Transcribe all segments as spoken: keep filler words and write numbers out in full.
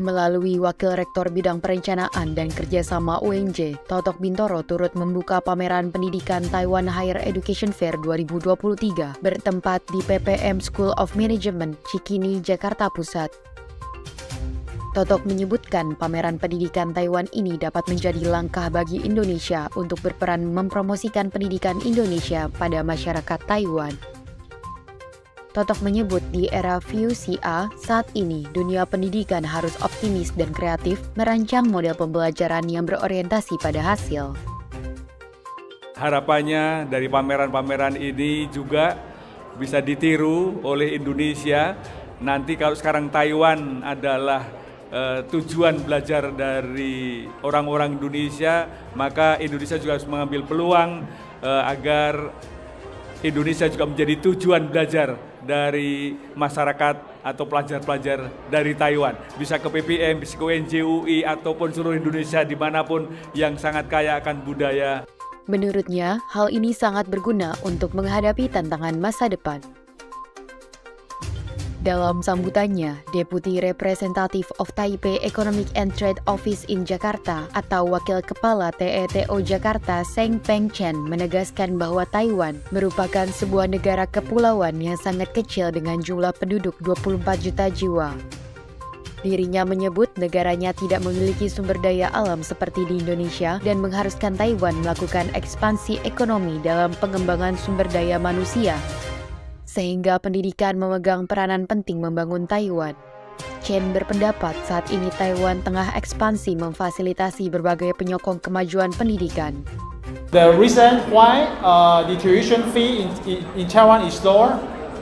Melalui Wakil Rektor Bidang Perencanaan dan Kerjasama U N J, Totok Bintoro turut membuka pameran pendidikan Taiwan Higher Education Fair dua ribu dua puluh tiga bertempat di P P M School of Management, Cikini, Jakarta Pusat. Totok menyebutkan pameran pendidikan Taiwan ini dapat menjadi langkah bagi Indonesia untuk berperan mempromosikan pendidikan Indonesia pada masyarakat Taiwan. Totok menyebut di era V U C A saat ini dunia pendidikan harus optimis dan kreatif merancang model pembelajaran yang berorientasi pada hasil. Harapannya dari pameran-pameran ini juga bisa ditiru oleh Indonesia. Nanti kalau sekarang Taiwan adalah uh, tujuan belajar dari orang-orang Indonesia, maka Indonesia juga harus mengambil peluang uh, agar Indonesia juga menjadi tujuan belajar dari masyarakat atau pelajar-pelajar dari Taiwan. Bisa ke P P M, bisa ke U N J, U I, ataupun seluruh Indonesia dimanapun yang sangat kaya akan budaya. Menurutnya, hal ini sangat berguna untuk menghadapi tantangan masa depan. Dalam sambutannya, Deputi Representative of Taipei Economic and Trade Office in Jakarta atau Wakil Kepala T E T O Jakarta Seng Peng Chen menegaskan bahwa Taiwan merupakan sebuah negara kepulauan yang sangat kecil dengan jumlah penduduk dua puluh empat juta jiwa. Dirinya menyebut negaranya tidak memiliki sumber daya alam seperti di Indonesia dan mengharuskan Taiwan melakukan ekspansi ekonomi dalam pengembangan sumber daya manusia, sehingga pendidikan memegang peranan penting membangun Taiwan. Chen berpendapat saat ini Taiwan tengah ekspansi memfasilitasi berbagai penyokong kemajuan pendidikan. The reason why uh, the tuition fee in, in, in Taiwan is lower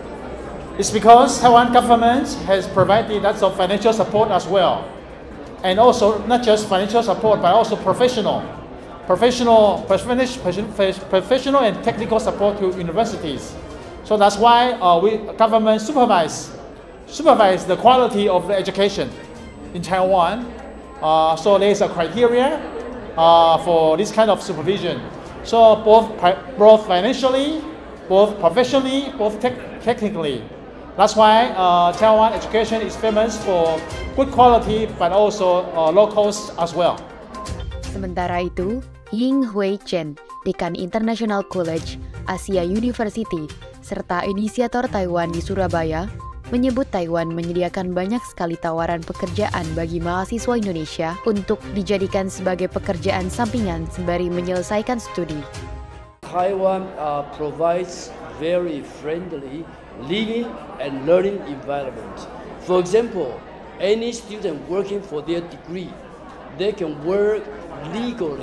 is because Taiwan government has provided lots of financial support as well. And also not just financial support, but also professional, professional, professional and technical support to universities. So that's why uh, we government supervise supervise the quality of the education in Taiwan. Uh, so there is a criteria uh, for this kind of supervision. So both both financially, both professionally, both te technically. That's why uh, Taiwan education is famous for good quality, but also uh, low cost as well. Sementara itu, Ying Hui Chen, Dekan International College, Asia University, serta inisiator Taiwan di Surabaya, menyebut Taiwan menyediakan banyak sekali tawaran pekerjaan bagi mahasiswa Indonesia untuk dijadikan sebagai pekerjaan sampingan sembari menyelesaikan studi. Taiwan uh, provides very friendly living and learning environment. For example, any student working for their degree, they can work legally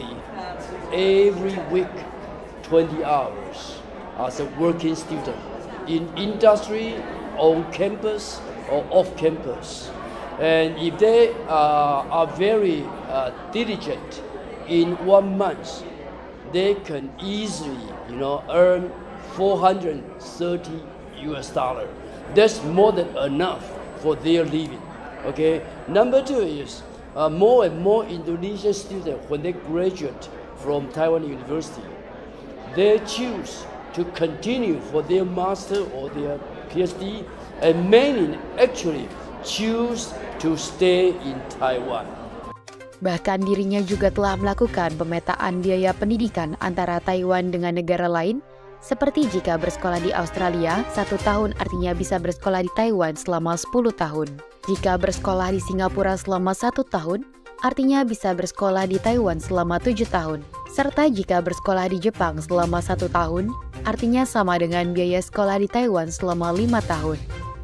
every week twenty hours. As a working student in industry, on campus or off campus. And if they uh, are very uh, diligent, in one month, they can easily, you know, earn four hundred thirty U S dollar. That's more than enough for their living. Okay. Number two is uh, more and more Indonesian students, when they graduate from Taiwan University, they choose to continue for their master or their P H D, and many actually choose to stay in Taiwan. Bahkan dirinya juga telah melakukan pemetaan biaya pendidikan antara Taiwan dengan negara lain, seperti jika bersekolah di Australia, satu tahun artinya bisa bersekolah di Taiwan selama sepuluh tahun. Jika bersekolah di Singapura selama satu tahun, artinya bisa bersekolah di Taiwan selama tujuh tahun. Serta jika bersekolah di Jepang selama satu tahun, artinya sama dengan biaya sekolah di Taiwan selama lima tahun.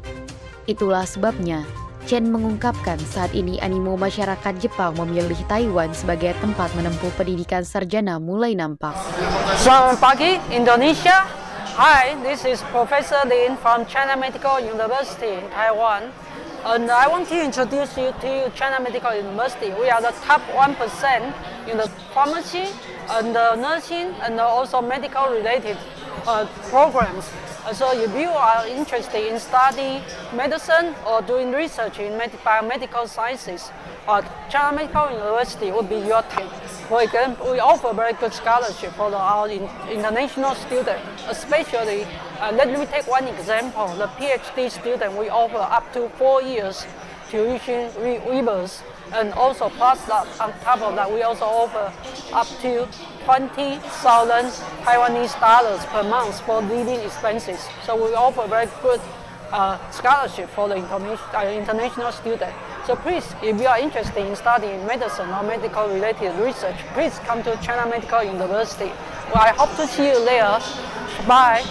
Itulah sebabnya, Chen mengungkapkan saat ini animo masyarakat Jepang memilih Taiwan sebagai tempat menempuh pendidikan sarjana mulai nampak. Selamat pagi, Indonesia. Hi, this is Professor Lin from China Medical University in Taiwan. And I want to introduce you to China Medical University. We are the top one percent in the pharmacy and the nursing and also medical related uh, programs. So if you are interested in studying medicine or doing research in med biomedical sciences, uh, China Medical University would be your take. For example, we offer very good scholarship for the, our in, international students, especially, uh, let me take one example, the PhD student, we offer up to four years tuition waivers, and also plus that, on top of that, we also offer up to twenty thousand Taiwanese dollars per month for living expenses. So we offer very good uh, scholarship for the international, uh, international student. So please, if you are interested in studying medicine or medical related research, please come to China Medical University. Well, I hope to see you there. Bye.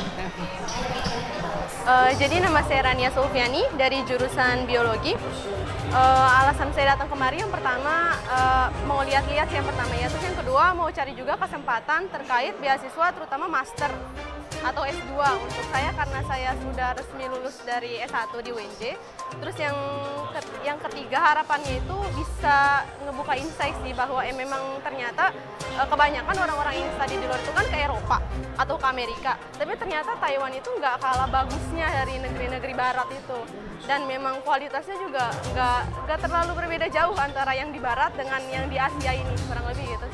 Uh, jadi nama saya Rania Sulfiani dari jurusan biologi. Uh, alasan saya datang kemari yang pertama uh, mau lihat-lihat yang pertama ya, terus yang kedua mau cari juga kesempatan terkait beasiswa terutama master atau S dua untuk saya karena saya sudah resmi lulus dari S satu di U N J. Terus yang yang ketiga harapannya itu bisa ngebuka insight sih bahwa eh, memang ternyata eh, kebanyakan orang-orang yang study di luar itu kan ke Eropa atau ke Amerika. Tapi ternyata Taiwan itu nggak kalah bagusnya dari negeri-negeri barat itu. Dan memang kualitasnya juga nggak nggak terlalu berbeda jauh antara yang di barat dengan yang di Asia ini, kurang lebih gitu.